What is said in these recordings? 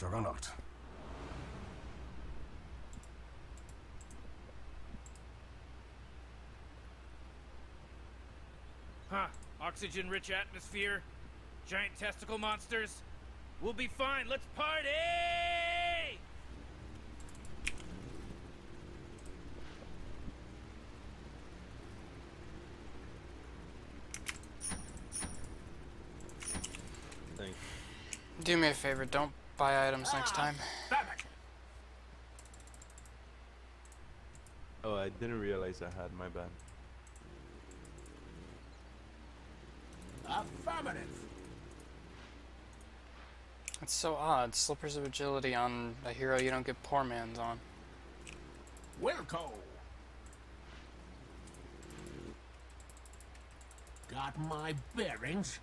Juggernaut. Huh. Oxygen-rich atmosphere. Giant testicle monsters. We'll be fine. Let's party! Thanks. Do me a favor, don't buy items next time. Damn it! Oh, I didn't realize I had, my bad. Affirmative. It's so odd. Slippers of agility on a hero you don't get poor man's on. Wilco. Got my bearings.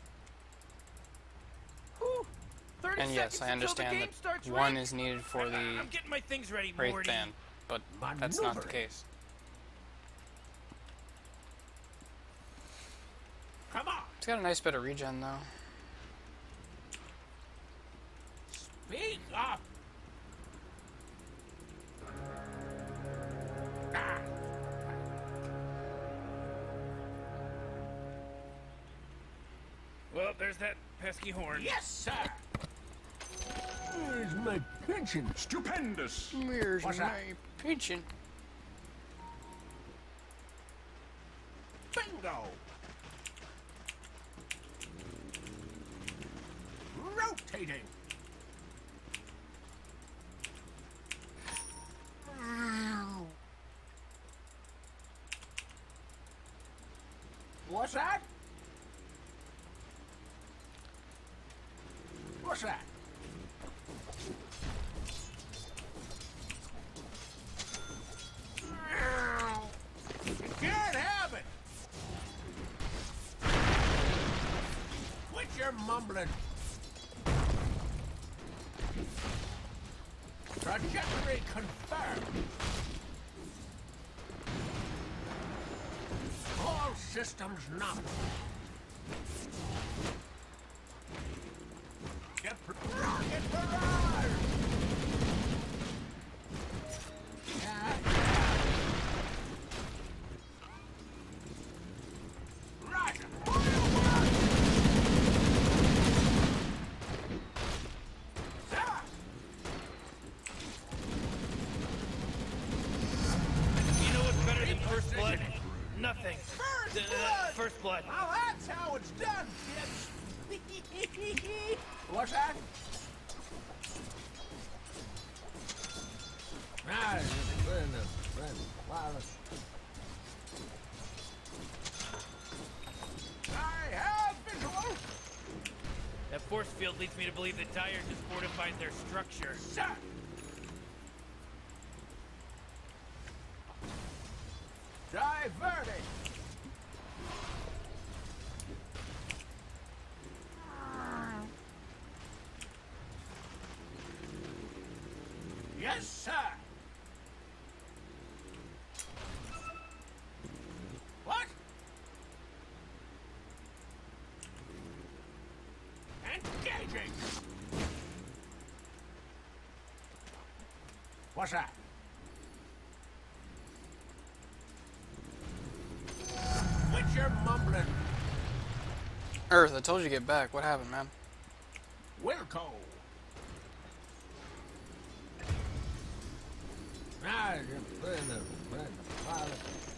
Whew. 30 And yes, seconds I until the understand game that starts, one Rick. is needed for the I'm getting my things ready, Wraith Morty. Band, but that's not the Maneuvering. case. Come on. It's got a nice bit of regen though. Speak up. Ah. Well, there's that pesky horn. Yes, sir. Here's my pension. Stupendous! Where's What's my that? pension? Bingo. Rotating. What's that? What's that? You can't have it. Quit your mumbling. Trajectory confirmed. All systems nominal. Rocket barrage! Roger! Sir! You know what's better than First Blood? Nothing. First blood! First Blood. Now that's how it's done, kids! What's that? Ah, wireless. I have visual! That force field leads me to believe that Dyer just fortified their structure. Sir! Diverting! Yes, sir! What? Engaging! What's that? Quit your mumbling, Earth, I told you to get back. What happened, man? Wilco. Ah, just put in the pilot.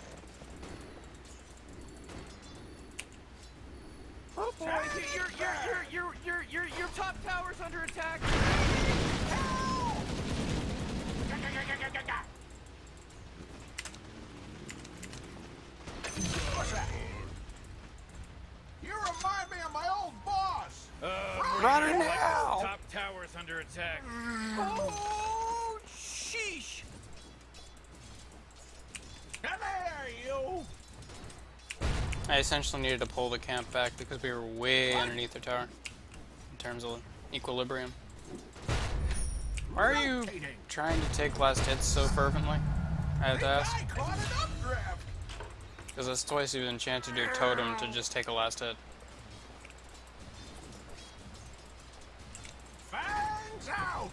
Oh boy, your top tower's under attack. What's that? You remind me of my old boss. Run it now! Top tower's under attack. Oh, sheesh. Come here, you. I essentially needed to pull the camp back because we were way underneath the tower in terms of equilibrium. Why are you Rotating. trying to take last hits so fervently? I have to ask. I caught an updraft. Because that's twice you've enchanted your totem to just take a last hit. Fantastic. Fans out!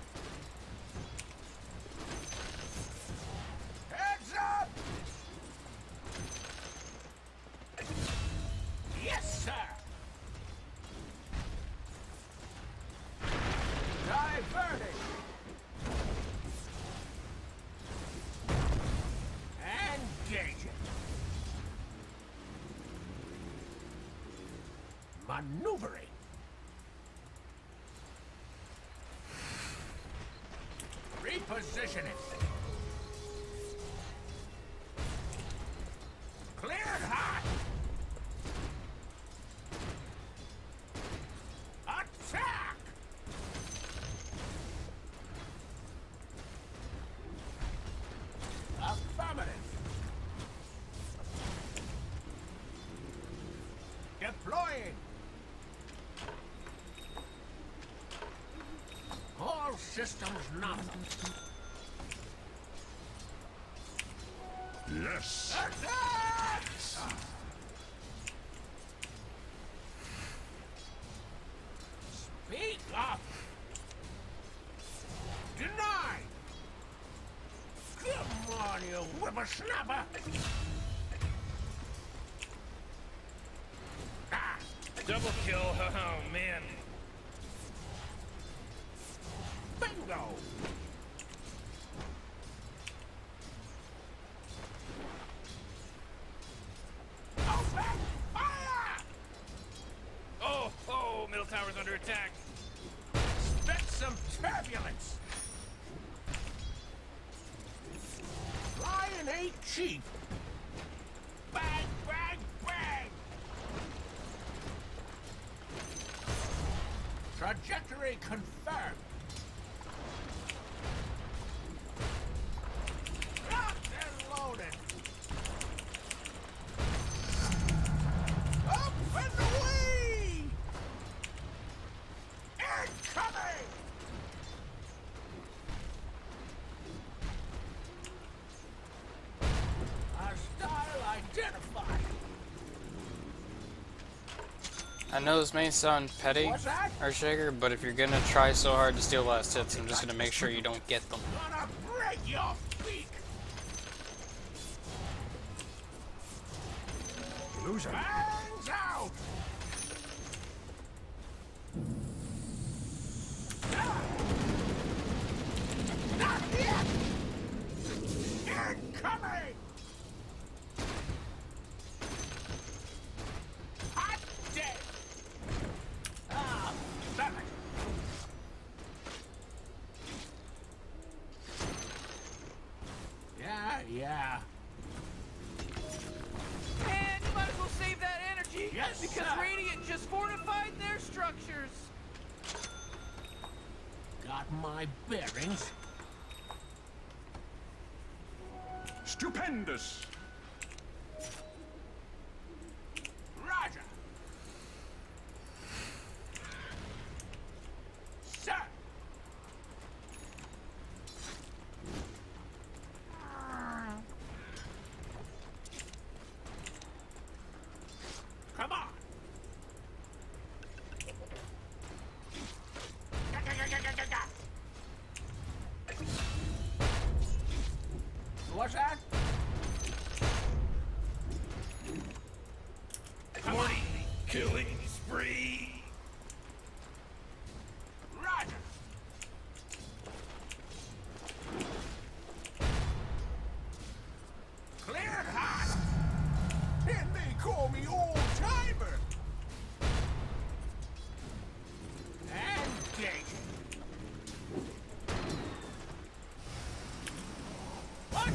Heads up! Yes, sir! Diverting! Engaging! Maneuvering! Repositioning! Cleared hot! Attack! Affirmative! Deploying! All systems nominal. Yes. Attack! Speak up! Denied! Come on, you whippersnapper! Ah! Double kill. Oh, man. Bingo! Open fire! Oh, middle tower's under attack. Expect some turbulence! Flying ain't cheap! Bang, bang, bang! Trajectory confirmed! Locked and loaded! Up and away! Incoming! Hostile identified! I know this may sound petty, What's that? Earthshaker, but if you're gonna try so hard to steal last hits, I'm just gonna make sure you don't get them. Gonna break your beak! Loser. Hands out! Ah! Not yet! Incoming! Hot day! Ah, damn it! Yeah. Man, you might as well save that energy. Yes, because sir. Radiant just fortified their structures. Got my bearings. Stupendous. Roger. Sir. Come on. What's that? Morty, killing spree. Roger. Cleared hot. And they call me old timer. And gate. What?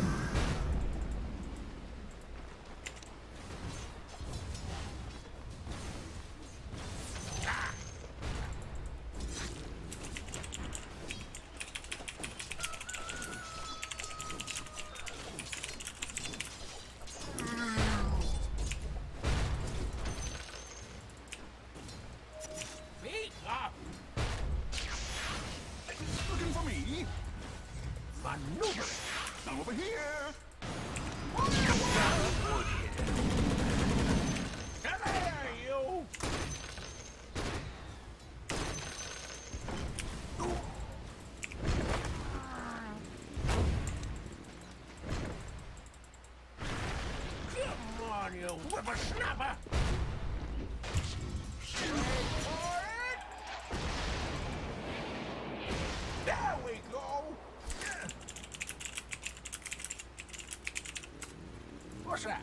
whippersnapper! Wait for it! There we go! What's that?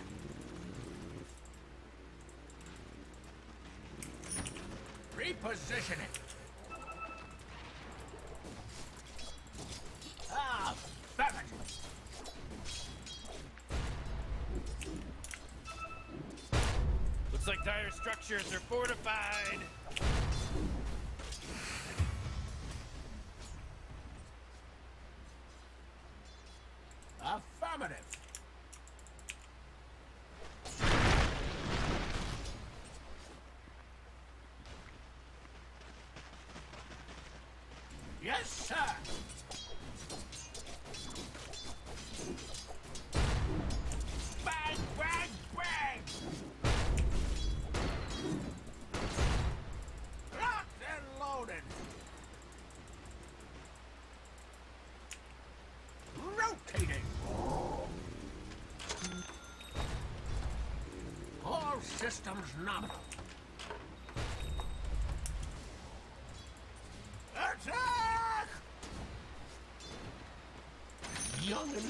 Reposition it. Ah, damn it. Looks like dire structures are fortified. Affirmative. Yes, sir. Bang, bang, bang. Locked and loaded. Rotating. All systems nominal. Attack! Youngin'.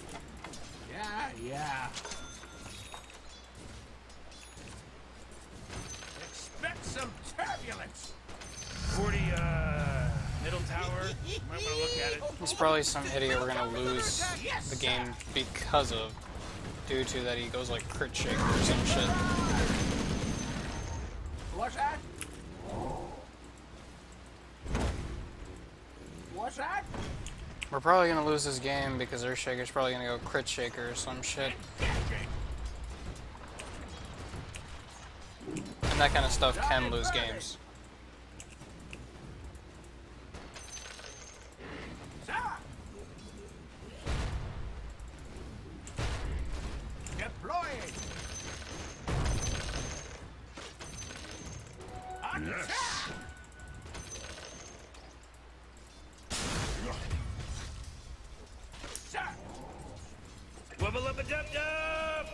Yeah. Expect some turbulence. 40, middle tower. Might want to look at it. He's probably some idiot we're gonna lose the game because of, due to that he goes like crit shaker or some shit. What's that? What's that? We're probably gonna lose this game because Earthshaker's probably gonna go crit shaker or some shit. And that kind of stuff can lose games. Sir! Deploying! Attack! Sir! Wubba lubba dub dub!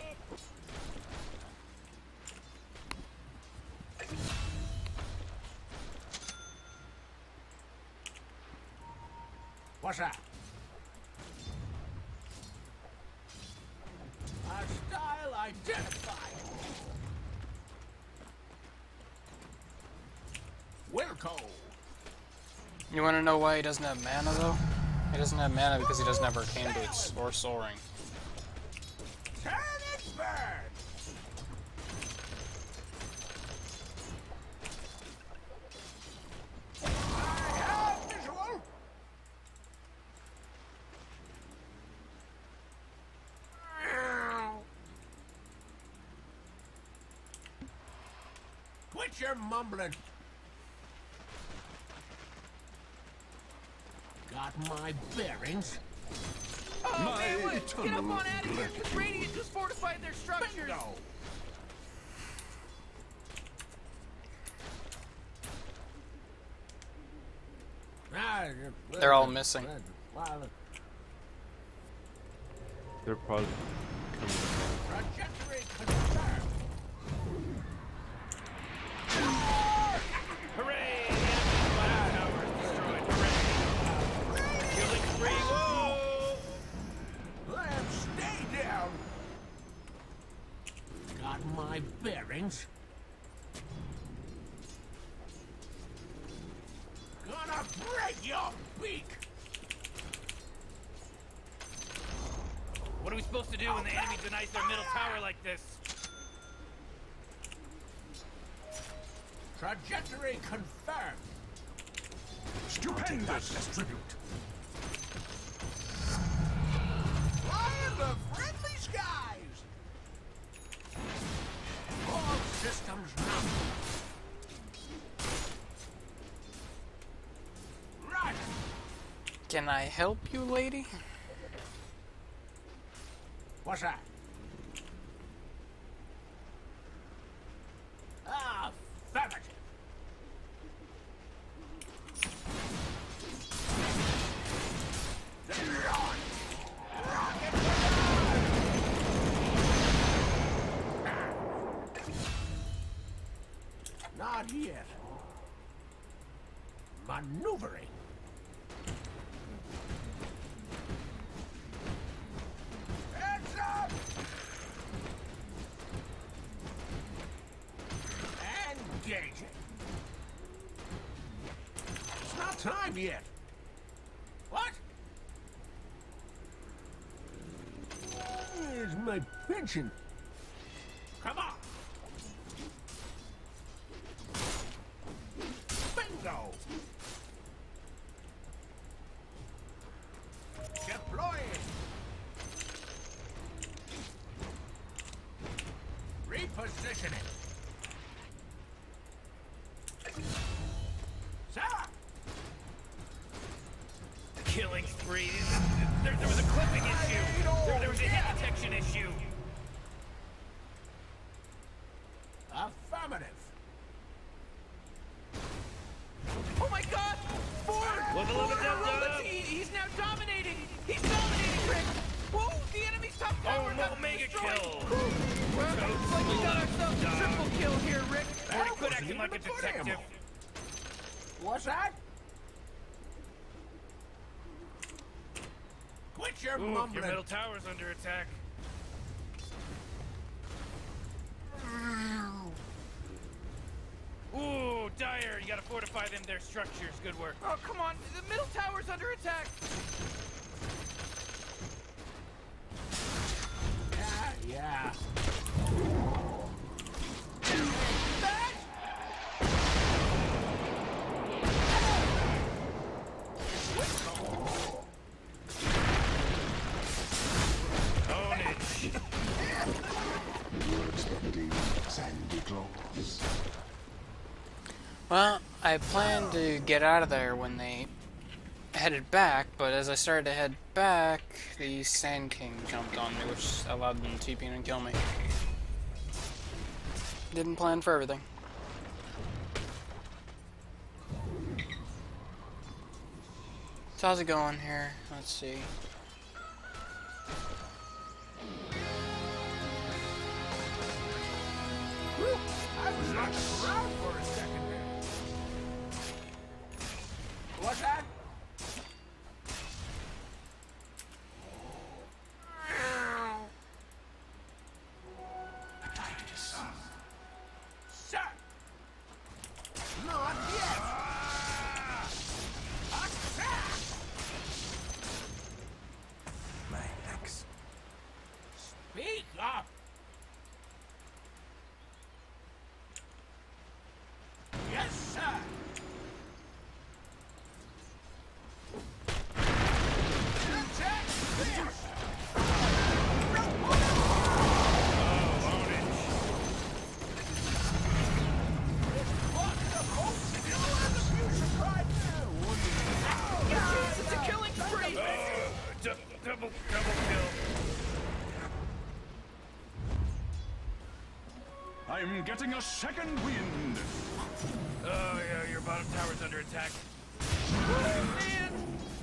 What's that? Hostile identified. Wilco. You wanna know why he doesn't have mana though? He doesn't have mana because he doesn't have Arcane Boots or Soul Ring. Turn it burn. I have visual. Quit your mumbling. Got my bearings. Oh, My man, what? Get up eternal on out of here, gratitude. because Radiant just fortified their structures. Bingo. They're all missing. They're probably coming down. Trajectory confirmed. Hooray! The enemy fire tower is destroyed. Hooray! Killing spree, whoa! Lamb, stay down. Got my bearings. Gonna break your beak. What are we supposed to do when the enemy denies their middle tower like this? Trajectory confirmed. Stupendous tribute. Fly in the friendly skies. All systems nominal. Right. Can I help you, lady? What's that? Affirmative. Not yet. Maneuvering. Heads up! Engaging. It's not time yet. What? Here's my pension. Come on. Bingo. Deploying. Repositioning. Sir! Killing spree. There was a clipping issue. There was a hit detection issue. Affirmative. Oh my god! Ford! Level Ford, up, Robert, he's now dominating! He's dominating, Rick! Whoa! The enemy's top tower got Omega destroyed! kill. Well, looks like we got ourselves a triple kill here, Rick! Already quit wasn't acting even like a a good detective. ammo. What's that? Quit your Ooh, your mumbling. middle tower's under attack. Ooh, Dyer, you gotta fortify them their structures. Good work. Oh, come on! The middle tower's under attack! Yeah. Ownage. You're expecting Sandy Claus. Well, I planned to get out of there when they headed back, but as I started to head back, the Sand King jumped on me, which allowed them to TP in and kill me. Didn't plan for everything. So how's it going here? Let's see. Whew, I was knocked around for a second there. What's that? Sir! Not yet! Attack! My axe. Speak up! Yes, sir! Attack! It's a killing spree! Double kill. I'm getting a second wind. Oh yeah, your bottom tower's under attack. Man!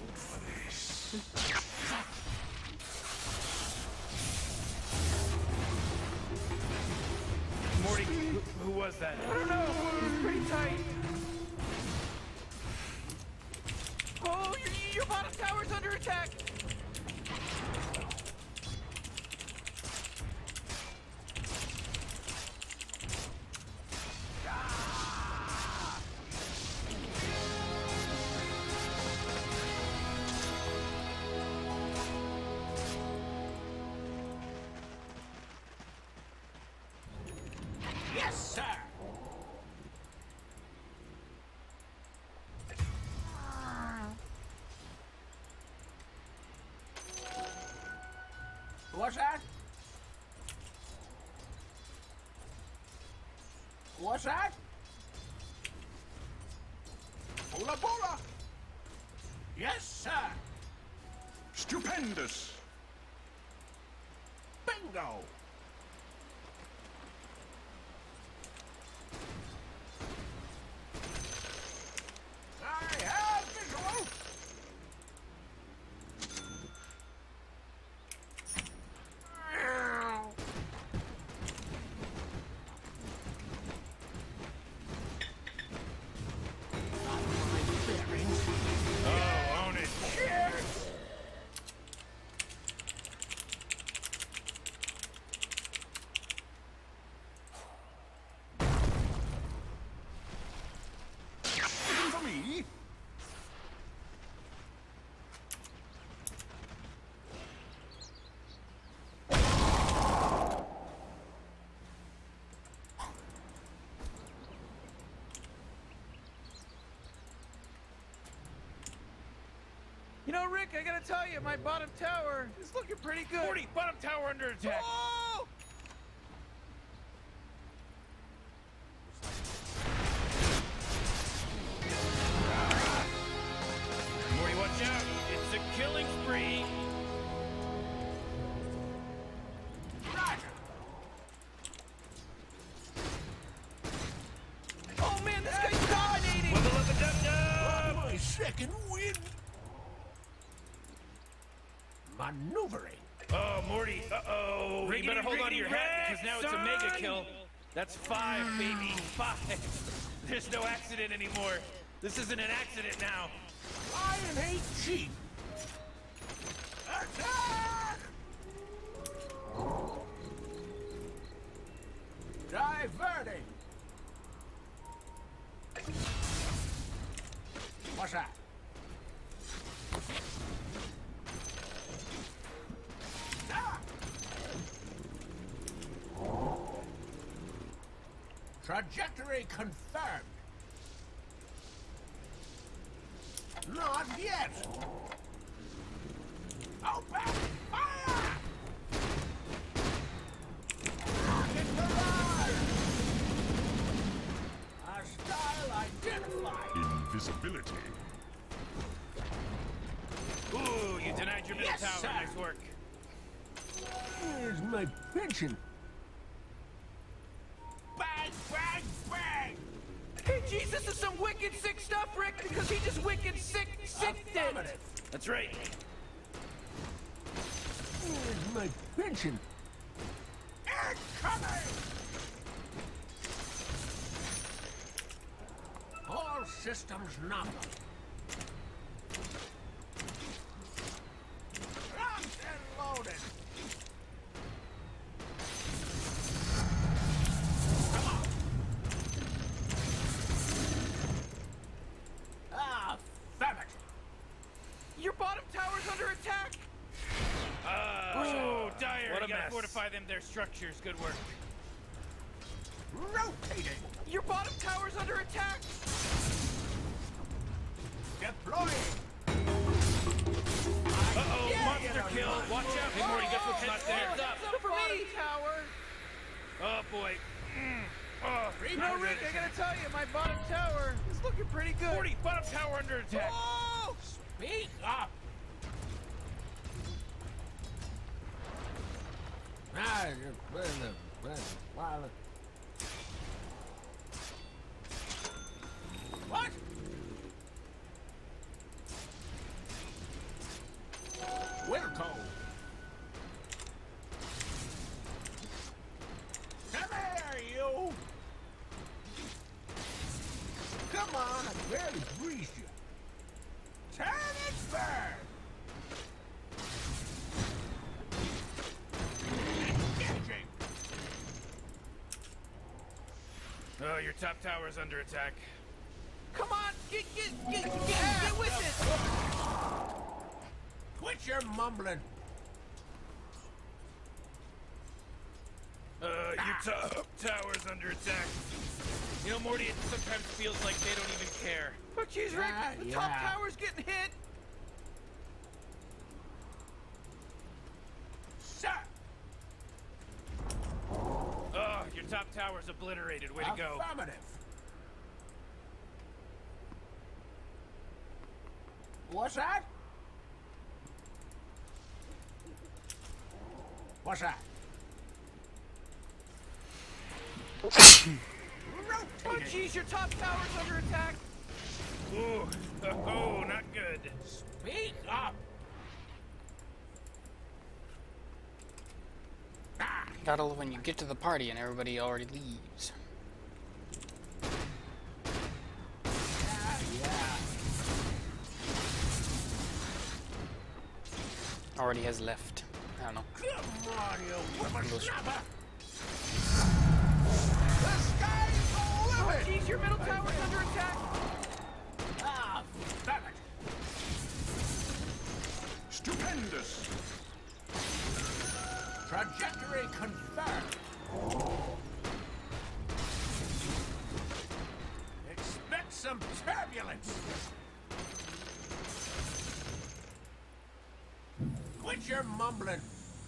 Morty, who was that? I don't know. It's pretty tight. Oh, your bottom tower's under attack. Yes, sir! What's that? What's that? Bola bola! Yes, sir! Stupendous. Bingo! I have visual! know, Rick, I gotta tell you, my bottom tower is looking pretty good. Morty, bottom tower under attack. Oh! Morty, watch out. It's a killing spree. Oh man, this guy's dominating! Wiggle of the dum-dum. My second wind. Maneuvering. Oh, Morty. Uh-oh. You better hold on to your hat because now it's a mega kill. That's 5, baby. 5. There's no accident anymore. This isn't an accident now. Iron ain't cheap. Attack! Diverting. What's that? Ah! Trajectory confirmed. Not yet. Open fire! Rocket barrage! Hostile identified. Invisibility. Ooh, you denied your middle Yes, tower. sir. Nice work. Here's my pension. Bang, bang, bang! Hey, jeez, this is some wicked sick stuff, Rick, because he just wicked sick it. Affirmative. That's right. Here's my pension. Incoming! All systems nominal. Locked and loaded. Come on. Affirmative. Your bottom tower's under attack! Oh, dire. What a You gotta mess. fortify them, their structures. Good work. Rotating. Your bottom tower's under attack! Deploying. Uh-oh, Yeah, monster get kill. on. Watch out. Hey, Morty, guess what's not there? Heads up for me! Tower! Oh, boy. Oh, You know, Rick, I gotta tell you, my bottom tower is looking pretty good. Morty, bottom tower under attack. Oh! Speak up. Ah, what? Wilco. Come here, you. Come on, I barely breezed you. Turn and burn. Engaging. Oh, your top tower is under attack. Come on, get with it! Quit your mumbling. Your top tower's under attack. You know, Morty, it sometimes feels like they don't even care. But geez, Rick, the top Yeah. tower's getting hit! Sir. Oh, your top tower's obliterated. Way to go. Affirmative. What's that? What's that? Oh, geez, your top tower's under attack! Ooh, oh, not good. Speak up. Gotta love when you get to the party and everybody already leaves. Already has left. I don't know. Come on, you English. whippersnapper. The sky's the Oh, limit. geez, your middle tower's under attack! Ah, damn it. Stupendous. Trajectory confirmed. Expect some turbulence. Quit your mumbling.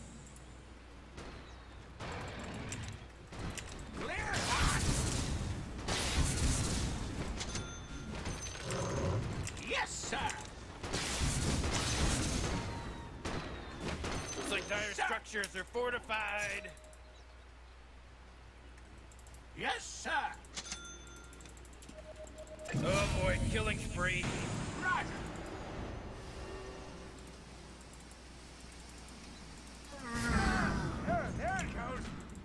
Clear hot. Yes, sir. Looks like dire structures are fortified. Yes, sir. Oh boy, killing spree. Roger. There it goes.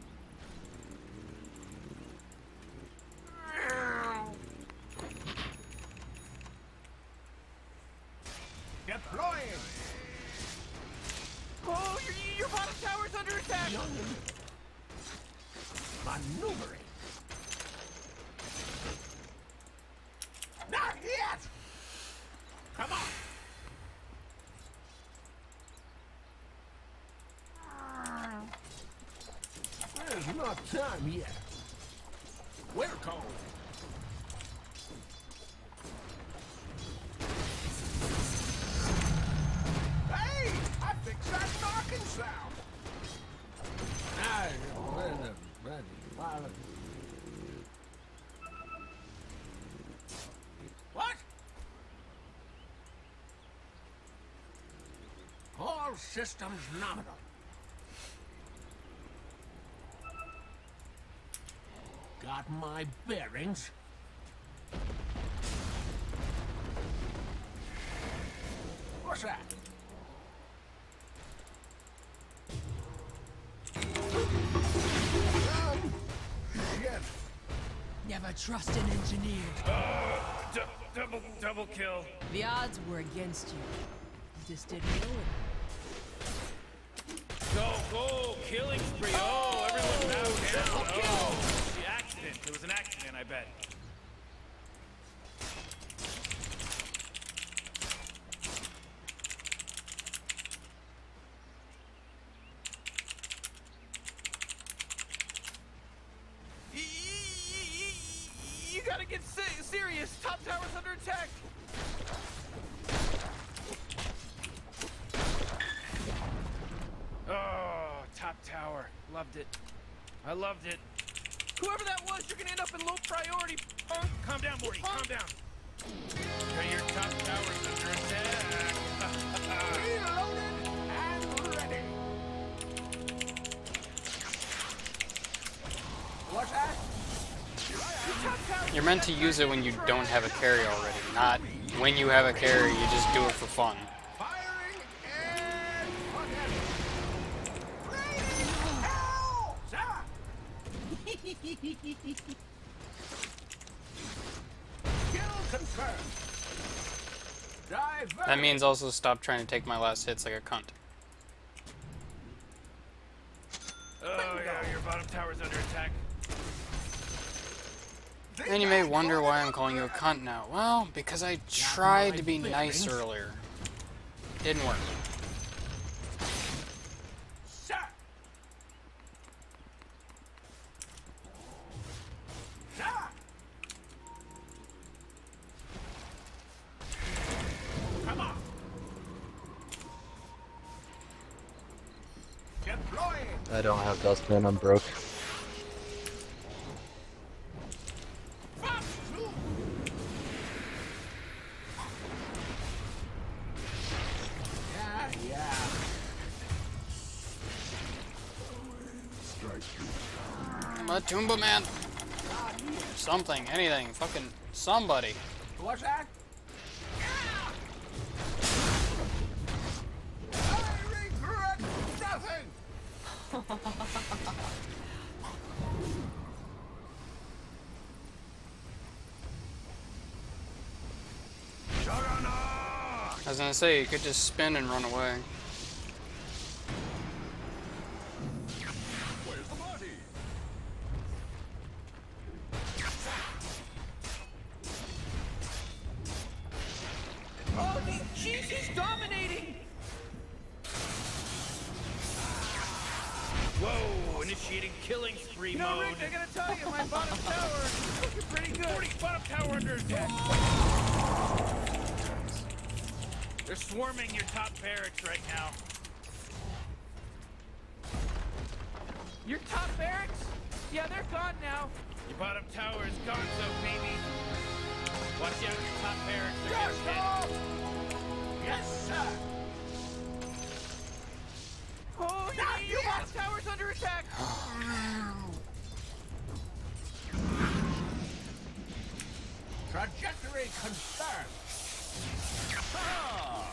Deploying. Oh, your bottom tower's under attack. Maneuvering. Not yet. Come on. There's not time yet. We're cold. Hey, I fixed that knocking sound. What? All systems nominal. Got my bearings. What's that? Shit. Never trust an engineer. Double kill. The odds were against you. You just didn't know it. Go, killing spree. Oh, everyone bowed down. Oh, the accident. It was an accident, I bet. You gotta get serious. Top tower's under attack. Oh, top tower. Loved it. I loved it. Whoever that was, you're gonna end up in low priority, punk. Calm down, Morty. Calm down. Okay, your top tower's under attack. Reloaded and ready. What's that? You're meant to use it when you don't have a carry already, not when you have a carry, you just do it for fun. Firing and forgetting. Hell, sir. Kill confirmed. Divert. That means also stop trying to take my last hits like a cunt. Oh, yeah, your bottom tower's under attack. And you may wonder why I'm calling you a cunt now. Well, because I tried to be nice earlier. Didn't work. Sir. Sir. Come on. Deploying. I don't have Dustman, I'm broke. Matumba man. Something, anything, fucking somebody. What's that? I regret nothing. I was gonna say, you could just spin and run away. Where's the body? Oh, he's dominating. Whoa, initiating killing spree You know, mode. Rick, I gotta tell you, my bottom tower is looking pretty good. 40 bottom tower under attack. They're swarming your top barracks right now. Your top barracks? Yeah, they're gone now. Your bottom tower is gone, so baby. Watch out, your top barracks are Yes, getting hit. Yes, sir. Oh, your bottom tower's under attack. Trajectory confirmed. Ah.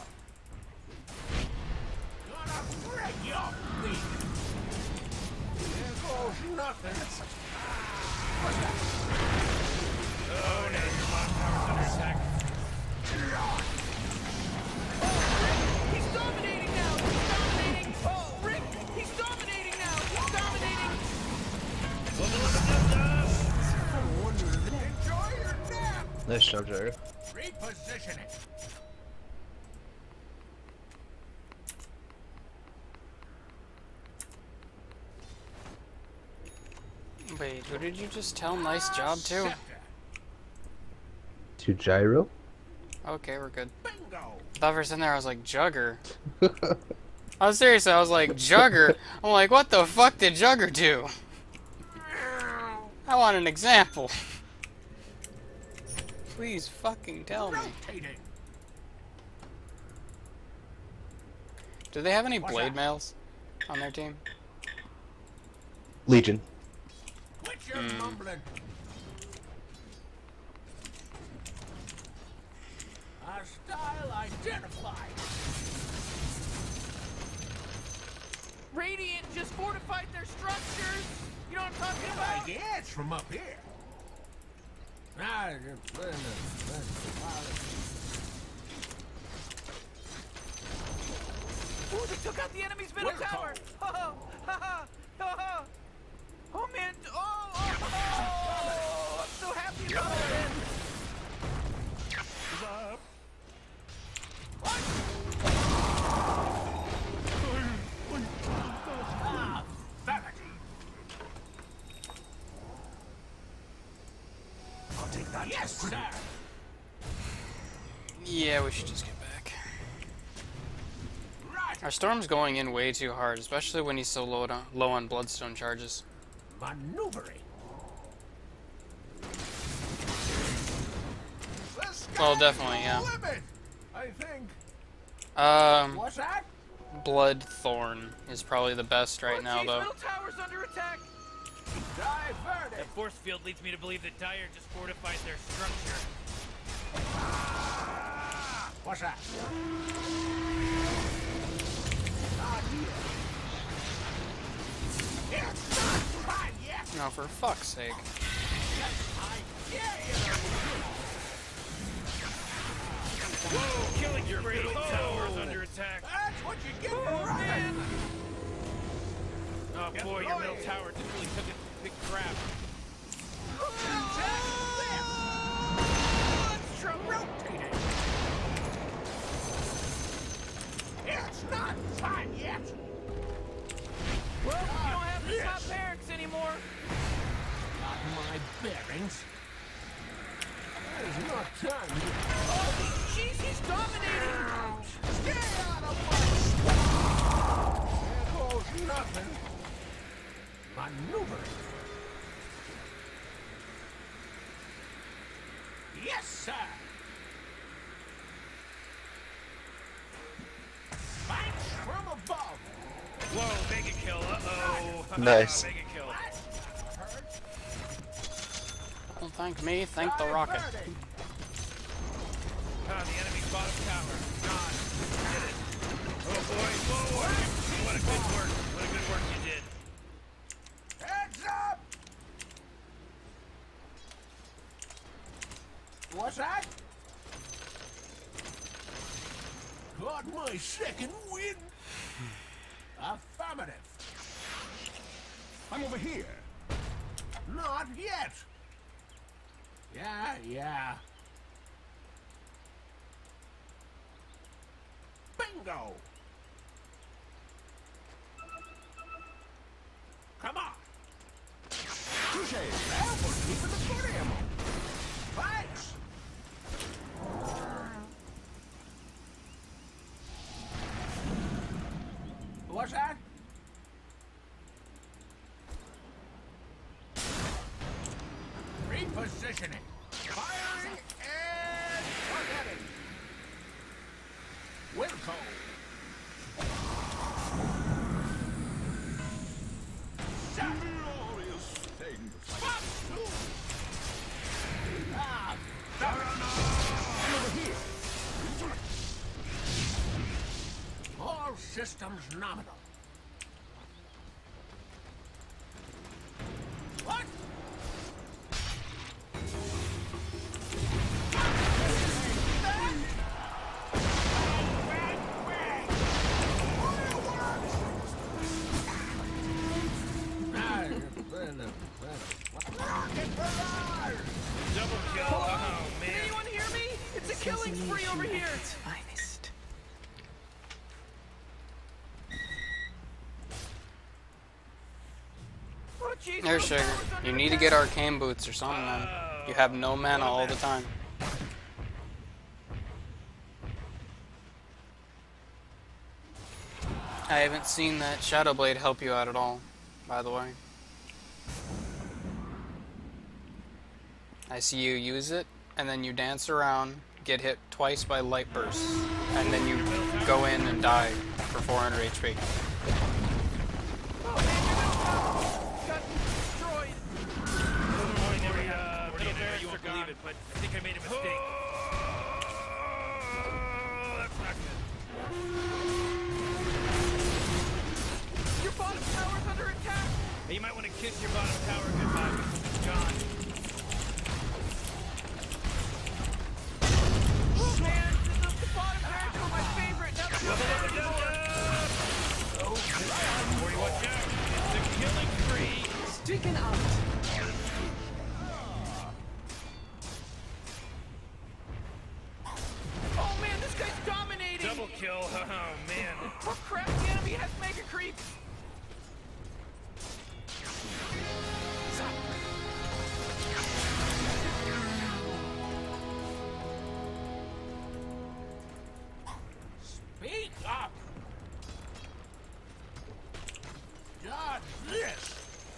Gonna break your feet. There goes nothing. What's that? Oh, no, your bottom tower's under attack. He's dominating now. He's dominating. Oh, Rick, he's dominating now. He's dominating. Enjoy your nap. Nice job, Jared. Reposition it. Wait, who did you just tell nice job to? Scepter. To Gyro? Okay, we're good. Bingo. I thought for a second there I was like, Jugger. I was serious, I was like, Jugger? I'm like, what the fuck did Jugger do? I want an example. Please fucking tell me. Rotating. Do they have any What's blade that? mails on their team? Legion. Quit your mumbling. Hostile identified. Radiant just fortified their structures. You know what I'm talking I about? get it's from up here. Ooh, they took out the enemy's middle Wilco. tower. Oh, oh man. Oh, I'm so happy about it. Ah, vanity. I'll take that. Yes, sir. Yeah, we should just get back. Right. Our storm's going in way too hard, especially when he's so low on bloodstone charges. Maneuvering. Well, definitely, yeah. Limit, I think. What's that? Bloodthorn is probably the best right now, Ortiz though. middle tower's under attack. Diverted. The force field leads me to believe that Dyer just fortified their structure. What's that? It's not fine yet. No, for fuck's sake. Whoa, killing your middle tower is under attack. That's what you get for running. Oh boy, your middle tower just really took a big crap. Rotating. It's not fine yet. Well, you don't have the top barracks anymore. Not my bearings. There's not time. Oh, jeez, he's dominating. Stay out of my way. There goes nothing. Maneuvering. Yes, sir. Thanks from above. Whoa, mega kill, uh-oh. Nice. Mega kill. Don't thank me, thank the rocket. Diverting. The enemy's bottom tower. Gone. Did it. Oh boy, whoa, what a good work. What a good work you did. Heads up. What's that? Got my second win. Affirmative. I'm over here. Not yet. Yeah. Bingo. Come on. Touche. That was keeping the good ammo. Thanks. What's that? Repositioning. Firing and targeting. Wilco. Glorious thing. Over here. All systems nominal. What? Double kill. Oh, Can man. anyone hear me? It's a killing spree over here. Finest. Oh, jeez, There, Middle Sugar. Tower's under You need to get arcane boots or something, man. You have no mana all the time. I haven't seen that Shadow Blade help you out at all, by the way. I see you use it, and then you dance around, get hit twice by light bursts, and then you go in and die for 400 HP. Oh, man, your middle tower got destroyed. You won't believe it, but I think I made a mistake. That's not good. Your bottom tower's under attack. Hey, you might want to kiss your bottom tower goodbye, John. Oh, man, the bottom barracks were my favorite. Now they're Corey, watch out. It's a killing spree. Stricken out. Oh, man, this guy's dominating. Double kill. Oh, man. Oh, crap, the enemy has mega creeps. Speak up. Dodge this.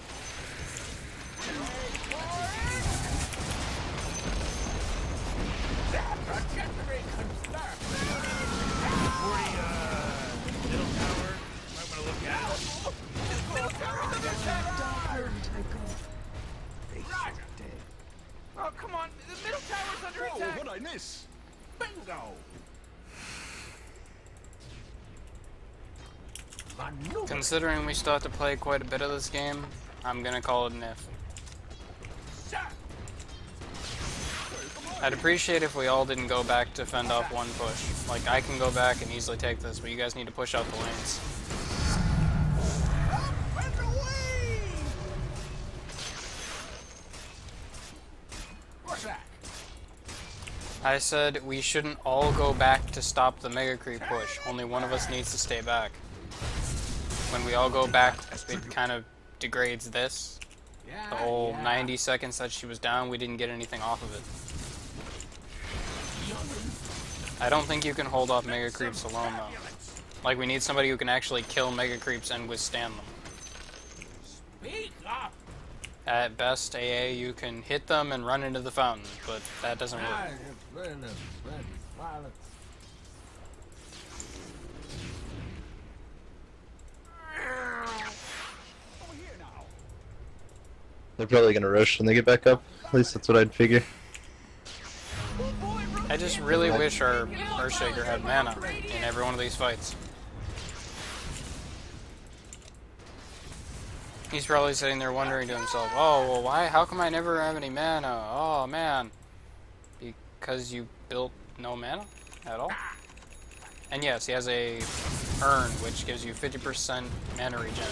Trajectory confirmed. 40, middle tower. Might want to look at it. Middle tower's under attack. Roger. Oh, come on. The middle tower's under Oh, attack. what'd I miss? Bingo. Maneuver. Considering we still have to play quite a bit of this game, I'm gonna call it an if. Shot. I'd appreciate if we all didn't go back to fend off one push. Like, I can go back and easily take this, but you guys need to push out the lanes. Up and away. What's that? I said we shouldn't all go back to stop the Mega Creep push. Only one of us needs to stay back. When we all go back, it kind of degrades this. The whole 90 seconds that she was down, we didn't get anything off of it. I don't think you can hold off Mega Creeps alone, though. Like, we need somebody who can actually kill Mega Creeps and withstand them. Speak up. At best, AA, you can hit them and run into the fountain, but that doesn't work. They're probably gonna rush when they get back up. At least that's what I'd figure. I just really wish our Earthshaker had mana in every one of these fights. He's probably sitting there wondering to himself, oh, well, why? How come I never have any mana? Oh, man. Because you built no mana at all? And yes, he has a urn, which gives you 50% mana regen.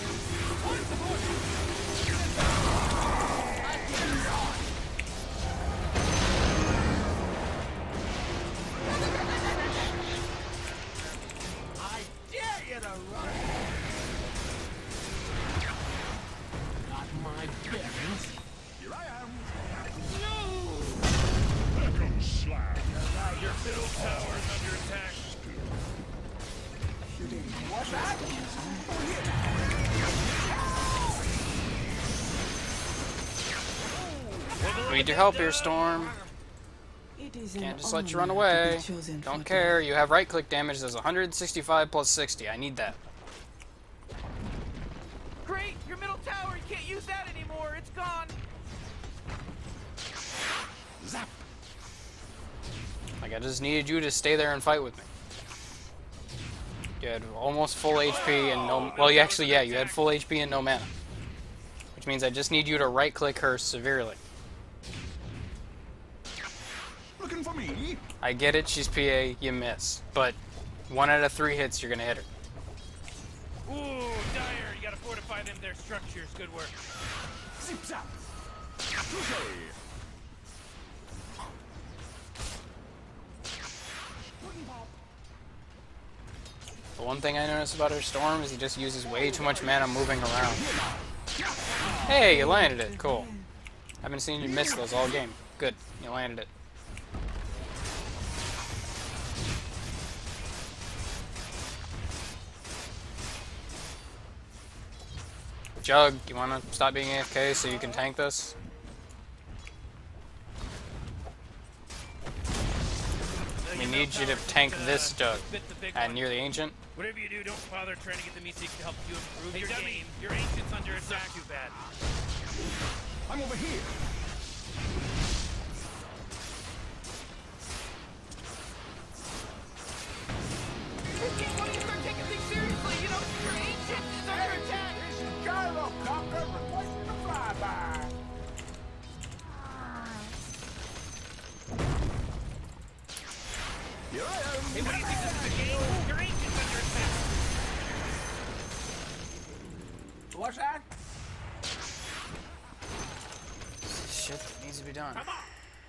I dare you to run. Not my bearings. Here I am. No. Beckham slam. Your middle tower's under attack. What's that? Level We need your help here, Storm. It is Can't an just let you honor run to away. be chosen Don't for care. You have right-click damage. There's 165 plus 60. I need that. Great, your middle tower, you can't use that anymore. It's gone. Zap. Like, I just needed you to stay there and fight with me. You had almost full HP and no... Well, you actually, yeah, you had full HP and no mana. Which means I just need you to right-click her severely. Looking for me? I get it, she's PA, you miss. But 1 out of 3 hits, you're gonna hit her. Ooh, Dire, you gotta fortify them, their structures. Good work. Zip zap. Touche. The one thing I notice about her Storm is he just uses way too much mana moving around. Hey, you landed it. Cool. I haven't seen you miss those all game. Good, you landed it. Jug, you wanna stop being AFK so you can tank this? We need you to tank this Jug. And near the Ancient. Whatever you do, don't bother trying to get the Meeseeks to help you improve your game. Your Ancient's under attack. Too bad. I'm over here. Why don't you start taking things seriously? You know, your ancient is under attack. This is Gyrocopter requesting a flyby. Here I am. Hey, what do you think this is a game? Your Ancient's under attack. What's that? Shit that needs to be done. Come on.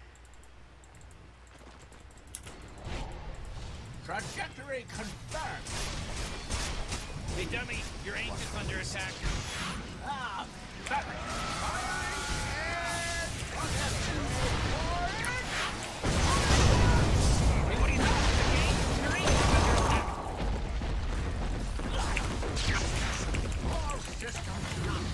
Trajectory confirmed. Hey, dummy, your Ancient's under attack. Ah, battery. Hey, what do you think this is a game? Your Ancient's under attack. All systems go.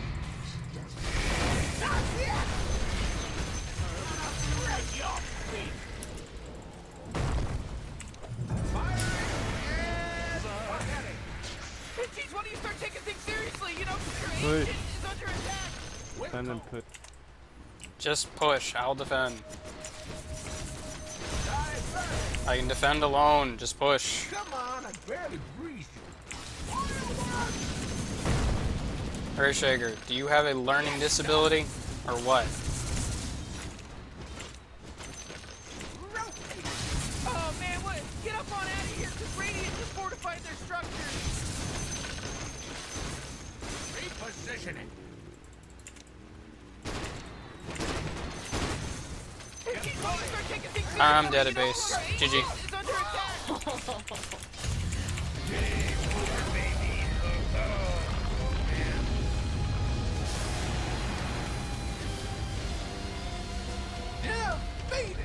Hey, geez, why don't you start taking things seriously? You know, your ancient is under attack. And then put. Just push, I'll defend. I can defend alone, just push. Come on, I barely breathed. Earthshaker, do you have a learning disability, or what? Oh, man, what? Get up on out of here, because Radiant just fortified their structures. Repositioning. Hey, geez, why don't you start taking things seriously? I'm dead at You know, base. your GG. ancient is under attack. Defeated.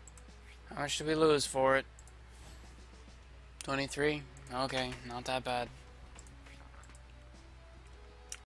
How much did we lose for it? 23? Okay, not that bad.